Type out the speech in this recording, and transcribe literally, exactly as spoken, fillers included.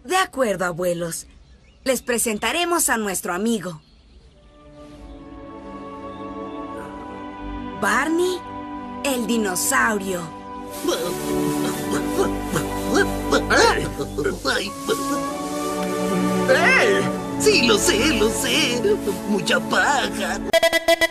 De acuerdo, abuelos. Les presentaremos a nuestro amigo. Barney, el dinosaurio. ¡Eh! Sí, lo sé, lo sé. Mucha paja.